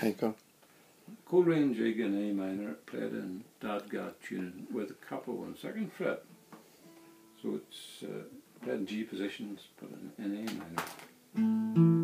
Okay, go. Coleraine Jig in A minor, played in dadgad tuning with a capo on second fret. So it's played in G positions, but in A minor.